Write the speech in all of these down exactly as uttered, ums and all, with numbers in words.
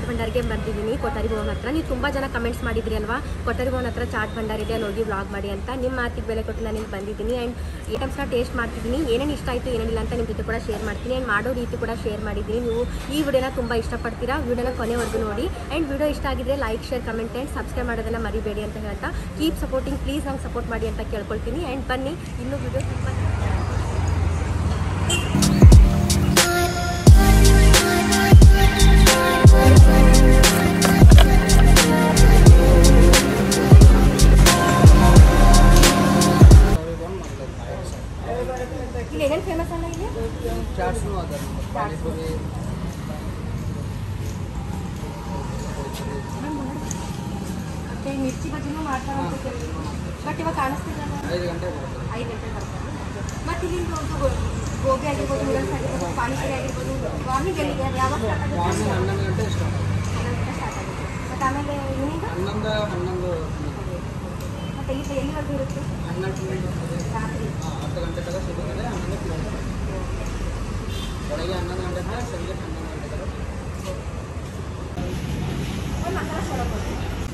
ಭಂಡಾರಿಗೆ ಬಂದಿದ್ದೀನಿ ಕೊಠಾರಿ ಭವನ ಹತ್ರ. ನೀವು ತುಂಬ ಜನ ಕಮೆಂಟ್ಸ್ ಮಾಡಿದ್ರಿ ಅಲ್ವಾ ಕೊಠಾರಿ ಭವನ ಹತ್ರ ಚಾಟ್ ಭಂಡಾರ ಇದೆ ಅಲ್ಲಿ ಹೋಗಿ ವ್ಲಾಗ್ ಮಾಡಿ ಅಂತ. ನಿಮ್ಮ ಮಾತಿಗೆ ಬೆಲೆ ಕೊಟ್ಟು ನಾನು ಇಲ್ಲಿ ಬಂದಿದ್ದೀನಿ ಆ್ಯಂಡ್ ಐಟಮ್ಸ್ನ ಟೇಸ್ಟ್ ಮಾಡ್ತಿದ್ದೀನಿ. ಏನೇನು ಇಷ್ಟ ಆಯಿತು ಏನೇನಿಲ್ಲ ಅಂತ ನಿಮ್ಮ ಜೊತೆ ಕೂಡ ಶೇರ್ ಮಾಡ್ತೀನಿ ಆ್ಯಂಡ್ ಮಾಡೋ ರೀತಿ ಕೂಡ ಶೇರ್ ಮಾಡಿದ್ದೀನಿ. ನೀವು ಈ ವಿಡಿಯೋನ ತುಂಬ ಇಷ್ಟಪಡ್ತೀರಾ, ವಿಡಿಯೋನ ಕೊನೆವರೆಗೂ ನೋಡಿ ಆ್ಯಂಡ್ ವಿಡಿಯೋ ಇಷ್ಟ ಆಗಿದ್ರೆ like share comment and subscribe ಮಾಡೋದನ್ನು ಮರಿಬೇಡಿ ಅಂತ ಹೇಳ್ತಾ ಕೀಪ್ ಸಪೋರ್ಟಿಂಗ್ ಪ್ಲೀಸ್ ನಂಗೆ ಸಪೋರ್ಟ್ ಮಾಡಿ ಅಂತ ಕೇಳ್ಕೊಳ್ತೀನಿ. ಆ್ಯಂಡ್ ಬನ್ನಿ ಇನ್ನೂ ವಿಡಿಯೋ ತುಂಬ ಇಲ್ಲಿ ಏನೇನು ಫೇಮಸ್ ಅಲ್ಲ ಇಲ್ಲಿ ಚಾಟ್ಸ್ನು ಅದ ಪಾನಿಪುರಿ ಮತ್ತೆ ಮಿರ್ಚಿ ಬಜ್ಜಿನೂ ಮಾಡ್ತಾರೆ ಅಂತ ಕೇಳಿದ್ರು. ಬಟ್ ಇವಾಗ ಕಾಣಿಸ್ತಿಲ್ಲ ಐದು ಗಂಟೆ ಬರುತ್ತೆ ಐದು ಗಂಟೆ ಬರ್ತಾರೆ. ಮತ್ತು ಇಲ್ಲಿ ಗೋಬಿ ಆಗಿರ್ಬೋದು ನೂಡಲ್ಸ್ ಆಗಿರ್ಬೋದು ಪಾನಿಪುರಿ ಆಗಿರ್ಬೋದು ಮಾರ್ನಿಂಗ್ ಎಲ್ಲಿ ಯಾವಾಗ ಸ್ಟಾರ್ಟ್ ಆಗುತ್ತೆ? ಮಾರ್ನಿಂಗ್ ಹನ್ನೊಂದು ಗಂಟೆ ಸ್ಟಾರ್ಟ್ ಹನ್ನೊಂದು ಗಂಟೆ ಸ್ಟಾರ್ಟ್ ಆಗುತ್ತೆ. ಮತ್ತು ಆಮೇಲೆ ಈವ್ನಿಂಗ್ ಹನ್ನೊಂದು ಹನ್ನೊಂದು ಮತ್ತು ಇಲ್ಲಿ ಎಲ್ಲಿವರೆಗೂ ಇರುತ್ತೆ? ಹನ್ನೆರಡು ರಾತ್ರಿ ಹತ್ತು ಗಂಟೆ ತನಕ ಸಿಗುತ್ತದೆ. ಹನ್ನೊಂದು ಕಿಲೋಮೀಟರ್ ಬೆಳಗ್ಗೆ ಹನ್ನೊಂದು ಗಂಟೆ ತನಕ ಸಂಜೆ ಹನ್ನೊಂದು ಗಂಟೆ ತನಕ. ಮಸಾಲ ಸೋಡಾ ಕೊಡಿ.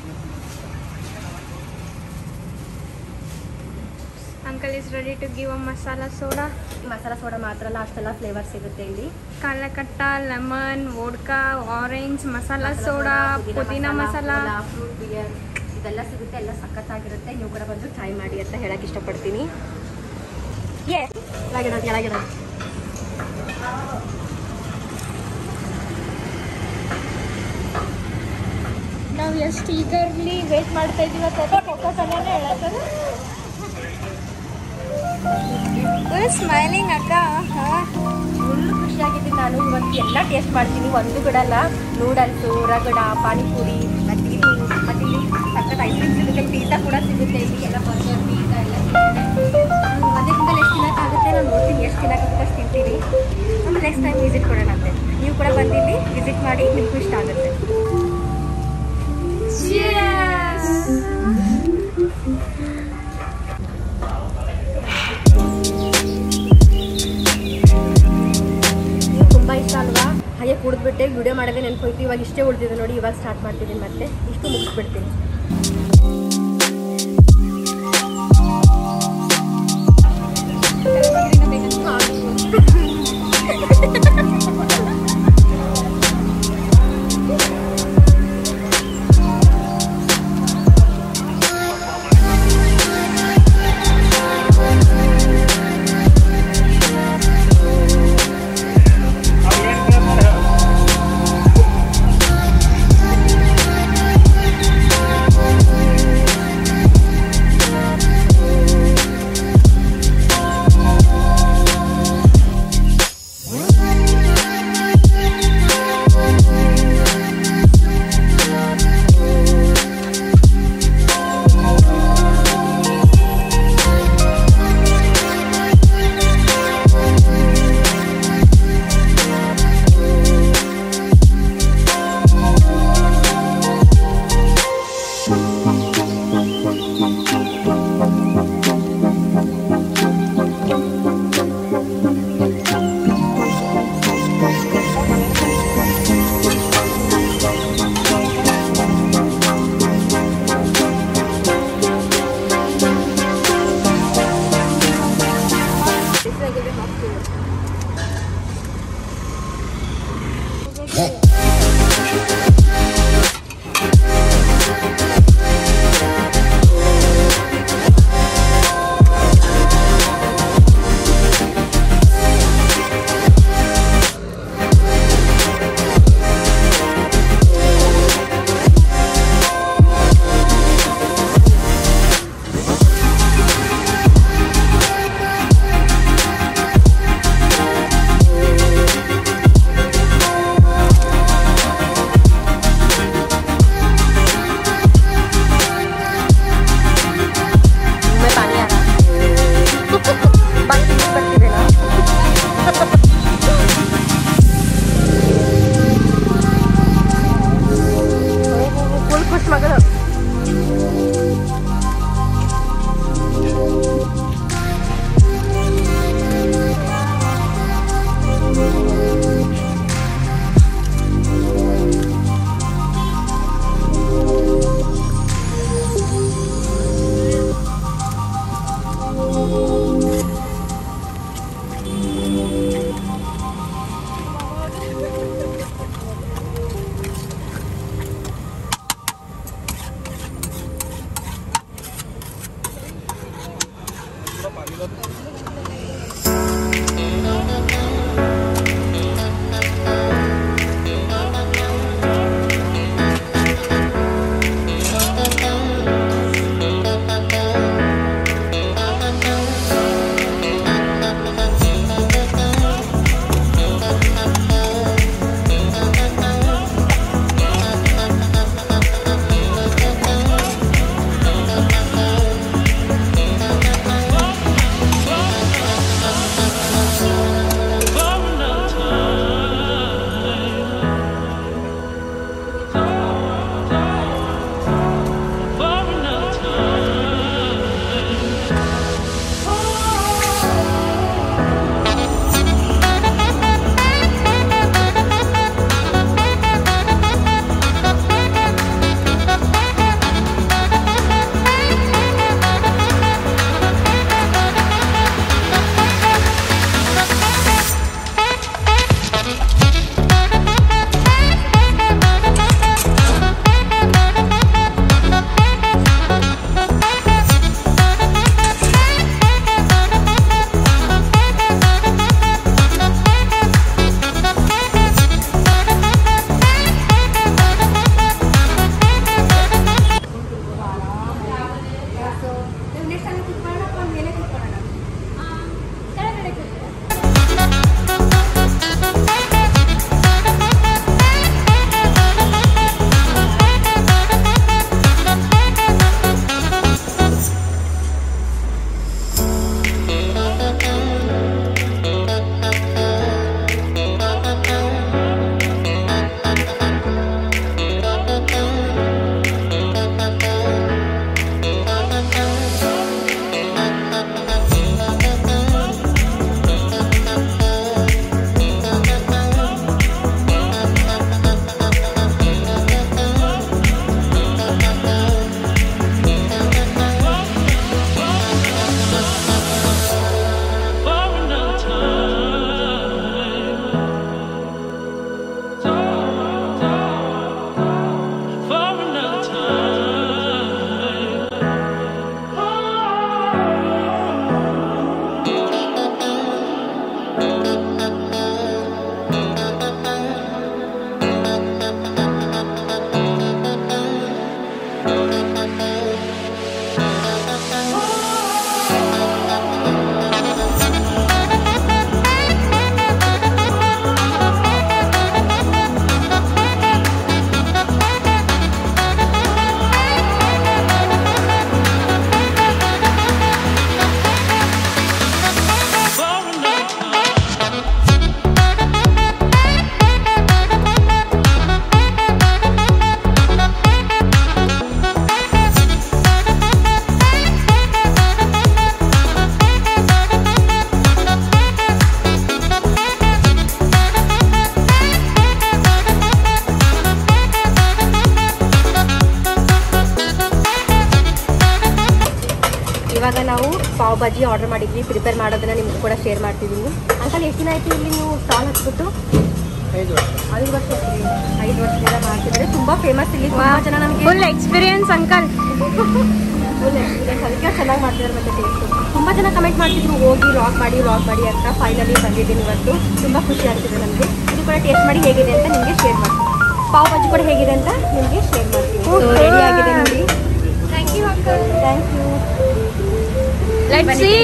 Uncle is ready to give a masala soda. Masala soda ಮಾತ್ರ ಅಲ್ಲ ಅಷ್ಟೆಲ್ಲ ಫ್ಲೇವರ್ ಸಿಗುತ್ತೆ ಇಲ್ಲಿ. Kala khatta, lemon, vodka, orange, masala soda, ಪುದೀನ ಮಸಾಲ, ಫ್ರೂಟ್ ಬಿಯರ್ ಇದೆಲ್ಲ ಸಿಗುತ್ತೆ. ಎಲ್ಲ ಸಖತ್ತಾಗಿರುತ್ತೆ. ನೀವು ಕೂಡ ಬಂದು ಟ್ರೈ ಮಾಡಿ ಅಂತ ಹೇಳಕ್ಕೆ ಇಷ್ಟಪಡ್ತೀನಿ. ಏ ಕೆಳಗಿಡ ಕೆಳಗಿಡ ನಾವು ಎಷ್ಟು ಈಗರ್ಲಿ ವೇಟ್ ಮಾಡ್ತಾ ಇದೀವಿ ಅಂತ ಹೇಳತ್ತದ. ಸ್ಮೈಲಿಂಗ್ ಅಕ್ಕ. ಫುಲ್ ಖುಷಿಯಾಗಿದ್ದೀನಿ ನಾನು. ಇವತ್ತು ಎಲ್ಲ ಟೇಸ್ಟ್ ಮಾಡ್ತೀನಿ, ಒಂದು ಬಿಡಲ್ಲ. ನೂಡಲ್ಸು, ರಗಡ, ಪಾನಿಪುರಿ ಮತ್ತು ಇಲ್ಲಿ ಮತ್ತು ಇಲ್ಲಿ ಸಖತ್ ಐಸ್ ಕ್ರೀಮ್ ಸಿಗುತ್ತೆ. ಪಿಜ್ಜಾ ಕೂಡ ಸಿಗುತ್ತೆ ಇಲ್ಲಿ. ಎಲ್ಲ ಬರ್ಗರ್ ಪಿಜ್ಜಾ ಎಲ್ಲ ಸಿಗುತ್ತೆ. ಒಂದೇ ತಿಂಗಳು ಎಷ್ಟು ತಿನ್ನೋಕ್ಕಾಗುತ್ತೆ ನಾನು ನೋಡ್ತೀನಿ. ಎಷ್ಟು ತಿನ್ನೋಕ್ಕಾಗುತ್ತೆ ಅಷ್ಟು ತಿಂತೀನಿ. ಆಮೇಲೆ ನೆಕ್ಸ್ಟ್ ಟೈಮ್ ವಿಸಿಟ್ ಕೊಡೋಣಂತೆ. ನೀವು ಕೂಡ ಬಂದು ಇಲ್ಲಿ ವಿಸಿಟ್ ಮಾಡಿ, ನಿಮಗೂ ಇಷ್ಟ ಆಗುತ್ತೆ. ತುಂಬ ಇಷ್ಟ ಅಲ್ವಾ? ಹಾಗೆ ಕುಡಿದ್ಬಿಟ್ಟೆ ವಿಡಿಯೋ ಮಾಡೋದೇ ನೆನ್ಪೋಯ್ತು. ಇವಾಗ ಇಷ್ಟೇ ಉಳಿದಿದೆ ನೋಡಿ. ಇವಾಗ ಸ್ಟಾರ್ಟ್ ಮಾಡ್ತಿದ್ದೀನಿ ಮತ್ತೆ ಇಷ್ಟು ಮುಗಿಸ್ಬಿಡ್ತೀನಿ. ಇವಾಗ ನಾವು ಪಾವ್ ಭಾಜಿ ಆರ್ಡರ್ ಮಾಡಿದ್ವಿ. ಪ್ರಿಪೇರ್ ಮಾಡೋದನ್ನ ನಿಮ್ಗೆ ಕೂಡ ಶೇರ್ ಮಾಡ್ತಿದ್ದೀನಿ. ಅಂಕಲ್ ಎಷ್ಟು ದಿನ ಆಯ್ತು ಇಲ್ಲಿ ನೀವು ಸ್ಟಾಲ್ ಹಚ್ಬಿಟ್ಟು? ಐದು ವರ್ಷ ಐದು ವರ್ಷ ಐದು ವರ್ಷದಿಂದ ಮಾಡ್ತಿದ್ರೆ ತುಂಬ ಫೇಮಸ್ ಇಲ್ಲಿ. ತುಂಬ ಜನ ನಮಗೆ full experience uncle. Full experience. ಅದಕ್ಕೆ ಚೆನ್ನಾಗಿ ಮಾಡ್ತಿದ್ದಾರೆ ಮತ್ತು ಟೇಸ್ಟು. ತುಂಬ ಜನ ಕಮೆಂಟ್ ಮಾಡ್ತಿದ್ರು ಹೋಗಿ ಲಾಗ್ ಮಾಡಿ ಲಾಗ್ ಮಾಡಿ ಅಂತ. ಫೈನಲಿ ಬಂದಿದ್ದೀನಿ ಇವತ್ತು. ತುಂಬ ಖುಷಿ ಆಗ್ತಿದೆ ನಮಗೆ. ಇದು ಕೂಡ ಟೇಸ್ಟ್ ಮಾಡಿ ಹೇಗಿದೆ ಅಂತ ನಿಮಗೆ ಶೇರ್ ಮಾಡ್ತೀನಿ. ಪಾವ್ ಭಾಜಿ ಕೂಡ ಹೇಗಿದೆ ಅಂತ ನಿಮಗೆ ಶೇರ್ ಮಾಡ್ತೀನಿ. ಸೊ ರೆಡಿ ಆಗಿದೆ ನೋಡಿ. Thank you uncle. Thank you. Let's see.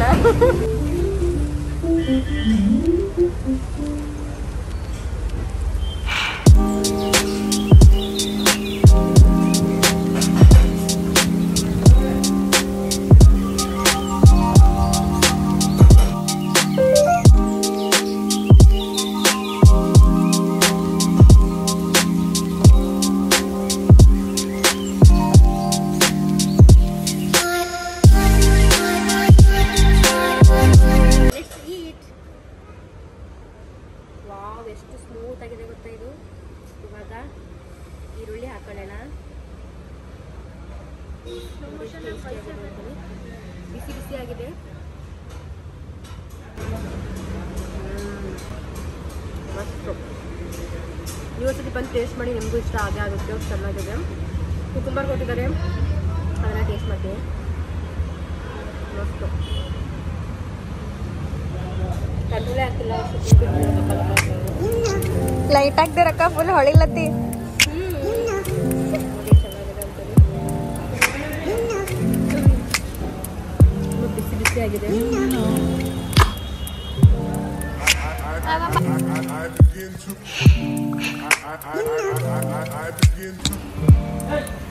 ಎಷ್ಟು ಸ್ಮೂತ್ ಆಗಿದೆ ಗೊತ್ತಾ ಇದು. ಇವಾಗ ಈರುಳ್ಳಿ ಹಾಕೊಳ್ಳೋಣ. ಬಿಸಿ ಬಿಸಿ ಆಗಿದೆ. ಮಸ್ತು. ನೀವು ಸತಿ ಬಂದು ಟೇಸ್ಟ್ ಮಾಡಿ, ನಿಮಗೂ ಇಷ್ಟ ಆಗೇ ಆಗುತ್ತೆ. ಚೆನ್ನಾಗಿದೆ. ಕುಕುಂಬರ್ ಕೊಟ್ಟಿದ್ದಾರೆ, ಅದನ್ನ ಟೇಸ್ಟ್ ಮಾಡ್ತೀನಿ. ಮಸ್ತು. ಕಂಟ್ರೋಲೇ ಆಗ್ತಿಲ್ಲ. Light ಆಗ್ದಿರಕ್ಕ full ಹೊಳಿಲತ್ತಿ. ಬಿಸಿ ಬಿಸಿ ಆಗಿದೆ. I begin to